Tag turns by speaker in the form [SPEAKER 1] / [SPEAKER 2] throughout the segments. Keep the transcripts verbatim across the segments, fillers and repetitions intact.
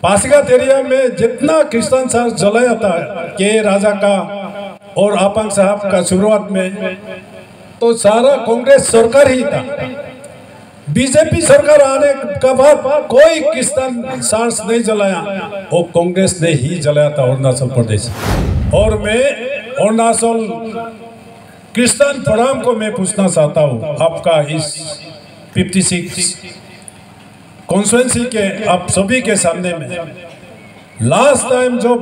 [SPEAKER 1] Pasighat area में जितना Christian church जलाया था के राजा का और आपांग साहब का शुरुआत में, तो सारा कांग्रेस सरकार ही था। बीजेपी सरकार आने के बाद कोई क्रिश्चियन चर्च नहीं जलाया, वो कांग्रेस ने ही जलाया था अरुणाचल प्रदेश। और मैं अरुणाचल क्रिश्चियन फोरम को मैं पूछना चाहता हूँ, आपका इस छप्पन कॉन्स्टिट्यूएंसी के आप सभी के सामने में लास्ट टाइम जो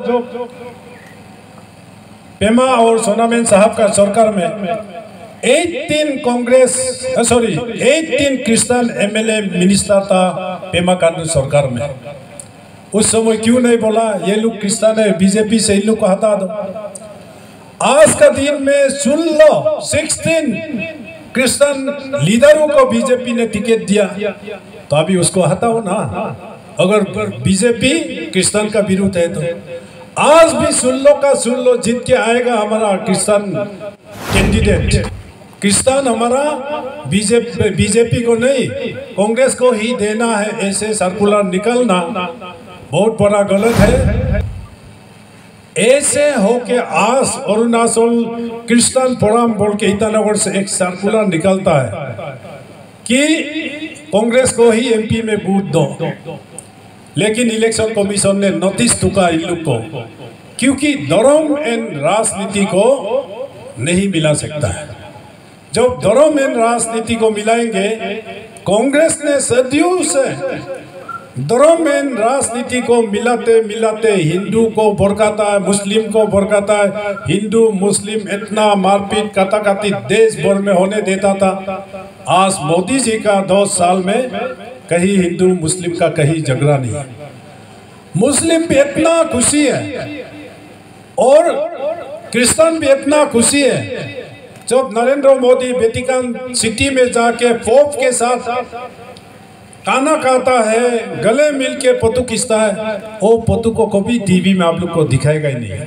[SPEAKER 1] पेमा और सोनामेन साहब का सरकार में अठारह कांग्रेस सॉरी अठारह क्रिश्चियन एमएलए मिनिस्टर था पेमा खांडू सरकार में। उस समय क्यों नहीं बोला ये लोग क्रिश्चियन है, बीजेपी से इन लोग को हटा दो। आज का दिन में सुन लो, सोलह क्रिश्चियन लीडरों को बीजेपी ने टिकट दिया, तो अभी उसको हटाओ ना। अगर बीजेपी क्रिश्चियन का विरुद्ध है तो आज भी सुन लो का सुन लो, जीत के आएगा हमारा क्रिश्चियन कैंडिडेट। क्रिश्चियन हमारा बीजेपी बीजेपी को नहीं कांग्रेस को ही देना है, ऐसे सर्कुलर निकलना बहुत बड़ा गलत है। ऐसे हो के आज अरुणाचल क्रिश्चियन फोरम बोल के ईटानगर से एक सर्कुलर निकलता है कि कांग्रेस को ही एमपी में वोट दो, लेकिन इलेक्शन कमीशन ने नोटिस टुका इन लोग को, क्योंकि धर्म एंड राजनीति को नहीं मिला सकता है। जब धर्म एंड राजनीति को मिलाएंगे, कांग्रेस ने सदियों से धर्म एंड राजनीति को मिलाते मिलाते हिंदू को भड़काता है, मुस्लिम को भड़काता है। हिंदू मुस्लिम इतना मारपीट कटाकटी देश भर में होने देता था। आज मोदी जी का दो साल में कहीं हिंदू मुस्लिम का कहीं झगड़ा नहीं है। मुस्लिम भी इतना खुशी है और क्रिश्चियन भी इतना खुशी है। जब नरेंद्र मोदी वेटिकन सिटी में जाके पोप के साथ खाना खाता है, गले मिल के फोटो खींचता है, वो फोटो को कभी टीवी में आप लोग को दिखाएगा ही नहीं।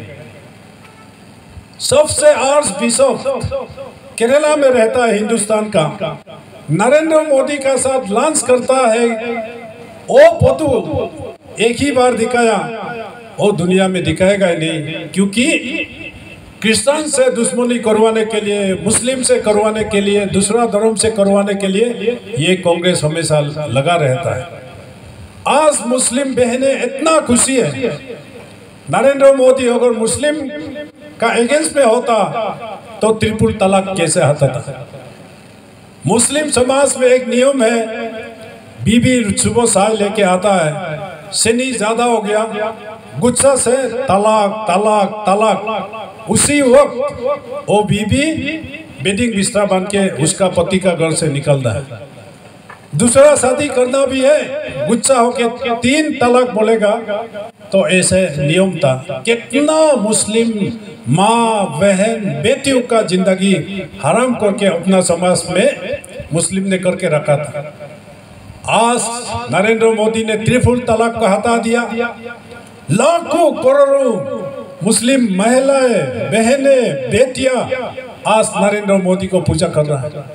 [SPEAKER 1] सबसे आर्च बिशप केरला में रहता है हिंदुस्तान का, नरेंद्र मोदी का साथ लंच करता है, वो फोटो एक ही बार दिखाया, वो दुनिया में दिखाएगा ही नहीं। क्योंकि क्रिश्चियन से दुश्मनी करवाने के लिए, मुस्लिम से करवाने के लिए, दूसरा धर्म से करवाने के लिए ये कांग्रेस हमेशा लगा रहता है। आज मुस्लिम बहनें इतना खुशी है, नरेंद्र मोदी अगर मुस्लिम का अगेंस्ट में होता तो ट्रिपल तलाक कैसे हटाता। मुस्लिम समाज में एक नियम है, बीबी सुबह चाय लेके आता है, शनि ज्यादा हो गया, गुस्सा से तलाक तलाक तलाक, उसी वक्त वो बीबी बेडिंग बिस्तर बन के उसका पति का घर से निकलता है। दूसरा शादी करना भी है, गुस्सा होके तीन तलाक बोलेगा, तो ऐसे नियम था। कितना मुस्लिम माँ बहन बेटियों का जिंदगी हराम करके अपना समाज में मुस्लिम ने करके रखा था। आज नरेंद्र मोदी ने ट्रिपल तलाक को हटा दिया। लाखों करोड़ों मुस्लिम महिलाएं, बहनें, बेटियां आज नरेंद्र मोदी को पूजा कर रहा है।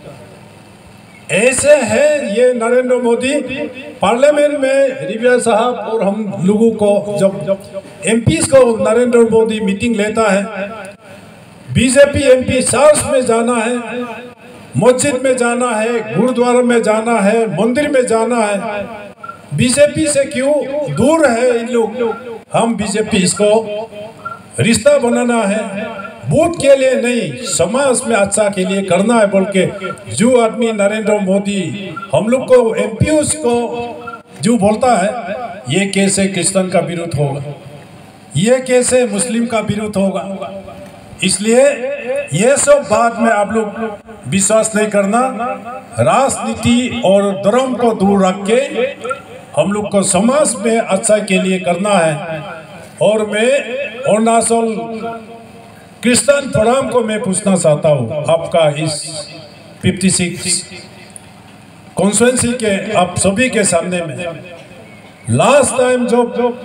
[SPEAKER 1] ऐसे है ये नरेंद्र मोदी। पार्लियामेंट में रिविया साहब और हम लोगों को जब एमपीस को नरेंद्र मोदी मीटिंग लेता है, बीजेपी एमपी चर्च में जाना है, मस्जिद में जाना है, गुरुद्वारा में जाना है, मंदिर में जाना है। बीजेपी से क्यों दूर है इन लोग। हम बीजेपी इसको रिश्ता बनाना है, वोट के लिए नहीं, समाज में अच्छा के लिए करना है बोल के जो आदमी नरेंद्र मोदी हम लोग को एमपीओस को जो बोलता है, ये कैसे क्रिश्चियन का विरोध होगा, ये कैसे मुस्लिम का विरोध होगा। इसलिए ये सब बात में आप लोग विश्वास नहीं करना। राजनीति और धर्म को दूर रख के हम लोग को समाज में अच्छा के लिए करना है। और मैं अरुणाचल क्रिश्चियन फोरम को मैं पूछना चाहता हूँ, आपका इस छप्पन कॉन्स्टिट्यूएंसी के आप सभी के सामने में लास्ट टाइम जो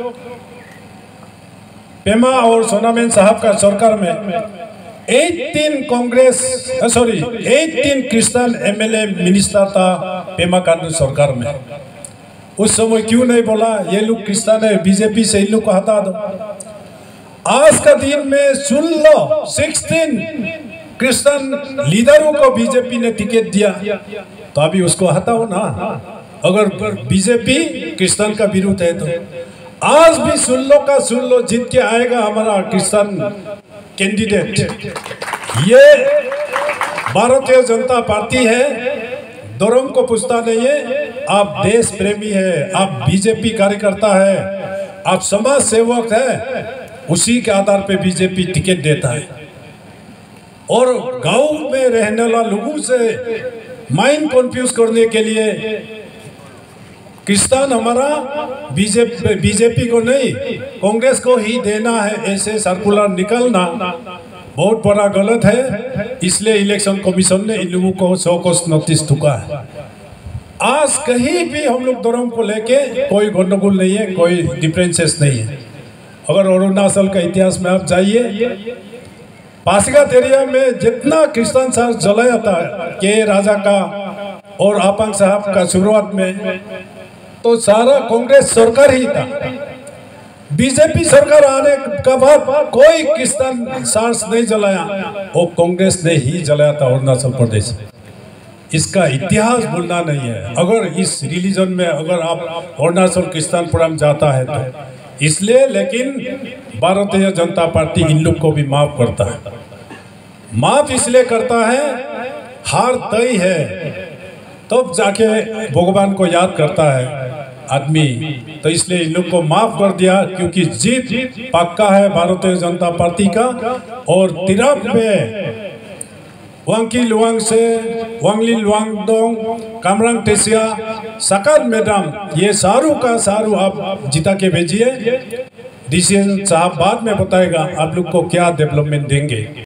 [SPEAKER 1] पेमा और सोनामेन साहब का सरकार में अठारह कांग्रेस सॉरी अठारह क्रिश्चियन एमएलए मिनिस्टर था पेमा खांडू सरकार में। उस समय क्यों नहीं बोला ये लोग क्रिश्चियन है, बीजेपी से इन लोग को हटा दो। आज का दिन में सुन लो, सिक्सटीन क्रिश्चियन लीडरों को बीजेपी ने टिकट दिया, तो अभी उसको हटाओ ना। अगर बीजेपी क्रिश्चियन का विरुद्ध है तो आज भी सुन लो का सुन लो, जीत के आएगा हमारा क्रिश्चियन कैंडिडेट। ये भारतीय जनता पार्टी है, धर्म को पूछता नहीं है। आप देश प्रेमी है, आप बीजेपी कार्यकर्ता है, आप समाज सेवक है, उसी के आधार पे बीजेपी टिकट देता है। और गांव में रहने वाले लोगों से माइंड कंफ्यूज करने के लिए क्रिश्चियन हमारा बीजेपी बीजेपी को नहीं कांग्रेस को ही देना है, ऐसे सर्कुलर निकलना बहुत बड़ा गलत है। इसलिए इलेक्शन कमीशन ने इन लोगों को सौ कोस नोटिस ठुका है। आज कहीं भी हम लोग धर्म को लेके कोई गंडगोल नहीं है, कोई डिफरेंसेस नहीं है। अगर अरुणाचल का इतिहास में आप जाइए, पासीघाट एरिया में जितना क्रिश्चियन साहब जलाया था के राजा का और आपांग साहब का शुरुआत में, तो सारा कांग्रेस सरकार ही था। बीजेपी सरकार आने के बाद कोई क्रिश्चियन सार्स नहीं जलाया, वो कांग्रेस ने ही जलाया था अरुणाचल प्रदेश। इसका इतिहास भूलना नहीं है। अगर इस रिलीजन में अगर आप अरुणाचल क्रिश्चियन पुरम जाता है तो इसलिए, लेकिन भारतीय जनता पार्टी इन लोग को भी माफ करता है। माफ इसलिए करता है, हार तय है तब तो जाके भगवान को याद करता है आदमी, तो इसलिए इन लोग को माफ कर दिया, क्योंकि जीत पक्का है भारतीय जनता पार्टी का। और तिरप में वांकी लुआंग से वांगली लुआंगडोंग, कामरांग टेसिया, सकाल मैडम, ये सारू का सारू आप जिता के भेजिए। डिसीजन साहब बाद में बताएगा आप लोग को क्या डेवलपमेंट देंगे।